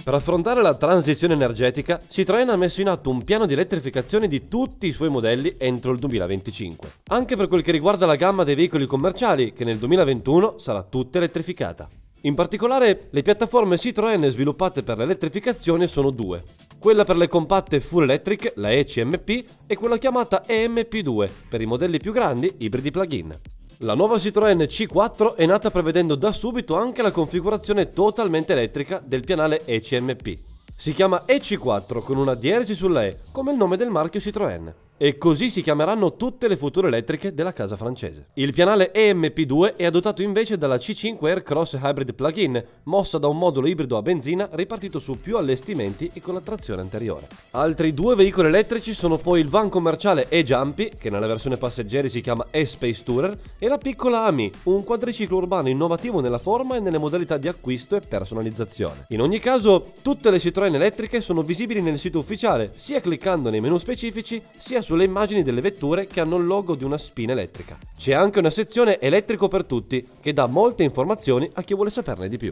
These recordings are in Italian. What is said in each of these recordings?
Per affrontare la transizione energetica, Citroën ha messo in atto un piano di elettrificazione di tutti i suoi modelli entro il 2025. Anche per quel che riguarda la gamma dei veicoli commerciali, che nel 2021 sarà tutta elettrificata. In particolare, le piattaforme Citroën sviluppate per l'elettrificazione sono due. Quella per le compatte full electric, la ECMP, e quella chiamata EMP2, per i modelli più grandi, ibridi plug-in. La nuova Citroën C4 è nata prevedendo da subito anche la configurazione totalmente elettrica del pianale ECMP. Si chiama EC4 con una dieresi sulla E, come il nome del marchio Citroën. E così si chiameranno tutte le future elettriche della casa francese. Il pianale EMP2 è dotato invece dalla C5 Aircross Hybrid Plug-in, mossa da un modulo ibrido a benzina ripartito su più allestimenti e con la trazione anteriore. Altri due veicoli elettrici sono poi il van commerciale E-Jumpy, che nella versione passeggeri si chiama E-Space Tourer, e la piccola AMI, un quadriciclo urbano innovativo nella forma e nelle modalità di acquisto e personalizzazione. In ogni caso, tutte le Citroën elettriche sono visibili nel sito ufficiale, sia cliccando nei menu specifici, sia sulle immagini delle vetture che hanno il logo di una spina elettrica. C'è anche una sezione elettrico per tutti che dà molte informazioni a chi vuole saperne di più.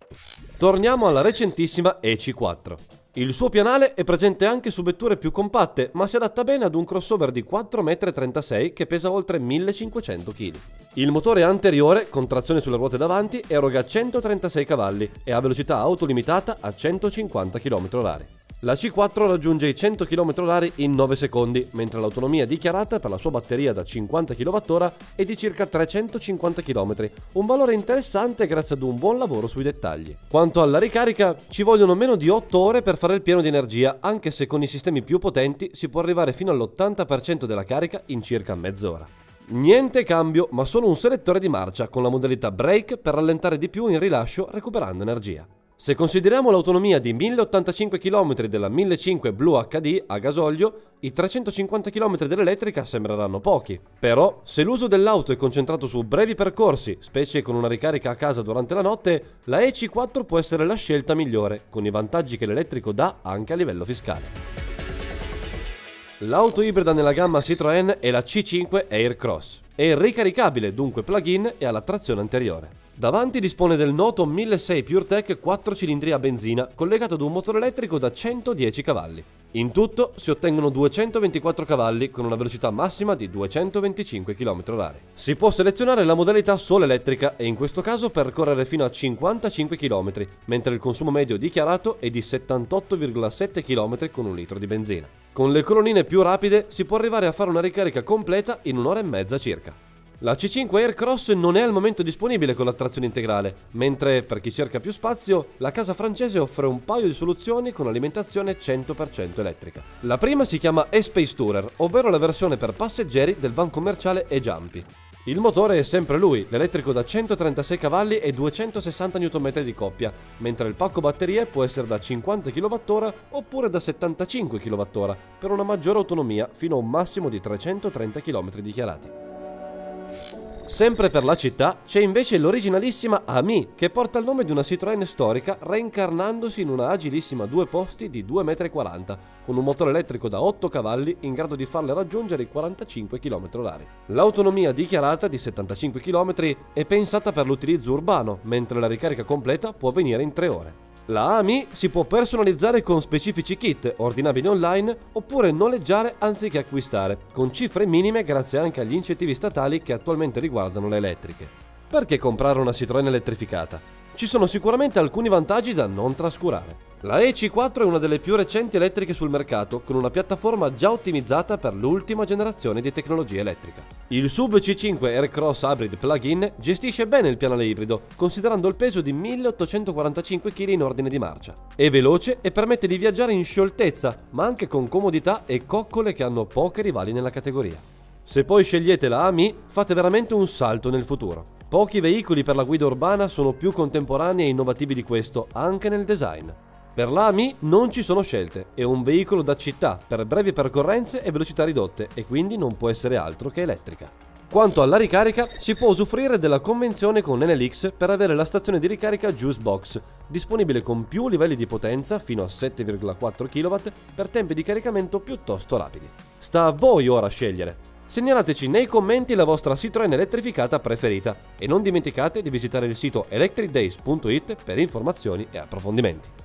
Torniamo alla recentissima EC4. Il suo pianale è presente anche su vetture più compatte, ma si adatta bene ad un crossover di 4,36 m che pesa oltre 1500 kg. Il motore anteriore, con trazione sulle ruote davanti, eroga 136 cavalli e ha velocità autolimitata a 150 km/h. La C4 raggiunge i 100 km/h in 9 secondi, mentre l'autonomia dichiarata per la sua batteria da 50 kWh è di circa 350 km, un valore interessante grazie ad un buon lavoro sui dettagli. Quanto alla ricarica, ci vogliono meno di 8 ore per fare il pieno di energia, anche se con i sistemi più potenti si può arrivare fino all'80% della carica in circa mezz'ora. Niente cambio, ma solo un selettore di marcia con la modalità brake per rallentare di più in rilascio recuperando energia. Se consideriamo l'autonomia di 1085 km della 1500 Blue HD a gasolio, i 350 km dell'elettrica sembreranno pochi. Però, se l'uso dell'auto è concentrato su brevi percorsi, specie con una ricarica a casa durante la notte, la EC4 può essere la scelta migliore, con i vantaggi che l'elettrico dà anche a livello fiscale. L'auto ibrida nella gamma Citroën è la C5 Aircross. È ricaricabile, dunque plug-in, e ha la trazione anteriore. Davanti dispone del noto 1600 PureTech 4 cilindri a benzina collegato ad un motore elettrico da 110 cavalli. In tutto si ottengono 224 cavalli con una velocità massima di 225 km/h. Si può selezionare la modalità solo elettrica e in questo caso percorrere fino a 55 km, mentre il consumo medio dichiarato è di 78,7 km con un litro di benzina. Con le colonnine più rapide si può arrivare a fare una ricarica completa in un'ora e mezza circa. La C5 Aircross non è al momento disponibile con la trazione integrale, mentre per chi cerca più spazio, la casa francese offre un paio di soluzioni con alimentazione 100% elettrica. La prima si chiama E-Space Tourer, ovvero la versione per passeggeri del van commerciale E-Jumpy. Il motore è sempre lui, l'elettrico da 136 cavalli e 260 Nm di coppia, mentre il pacco batterie può essere da 50 kWh oppure da 75 kWh, per una maggiore autonomia fino a un massimo di 330 km dichiarati. Sempre per la città c'è invece l'originalissima AMI, che porta il nome di una Citroën storica reincarnandosi in una agilissima due posti di 2,40 m, con un motore elettrico da 8 cavalli in grado di farle raggiungere i 45 km/h. L'autonomia dichiarata di 75 km è pensata per l'utilizzo urbano, mentre la ricarica completa può avvenire in 3 ore. La AMI si può personalizzare con specifici kit, ordinabili online, oppure noleggiare anziché acquistare, con cifre minime grazie anche agli incentivi statali che attualmente riguardano le elettriche. Perché comprare una Citroën elettrificata? Ci sono sicuramente alcuni vantaggi da non trascurare. La EC4 è una delle più recenti elettriche sul mercato, con una piattaforma già ottimizzata per l'ultima generazione di tecnologia elettrica. Il SUV C5 Aircross Hybrid Plug-in gestisce bene il pianale ibrido, considerando il peso di 1845 kg in ordine di marcia. È veloce e permette di viaggiare in scioltezza, ma anche con comodità e coccole che hanno poche rivali nella categoria. Se poi scegliete la AMI, fate veramente un salto nel futuro. Pochi veicoli per la guida urbana sono più contemporanei e innovativi di questo, anche nel design. Per la AMI non ci sono scelte, è un veicolo da città per brevi percorrenze e velocità ridotte e quindi non può essere altro che elettrica. Quanto alla ricarica, si può usufruire della convenzione con NLX per avere la stazione di ricarica Juicebox, disponibile con più livelli di potenza fino a 7,4 kW per tempi di caricamento piuttosto rapidi. Sta a voi ora scegliere. Segnalateci nei commenti la vostra Citroën elettrificata preferita e non dimenticate di visitare il sito electricdays.it per informazioni e approfondimenti.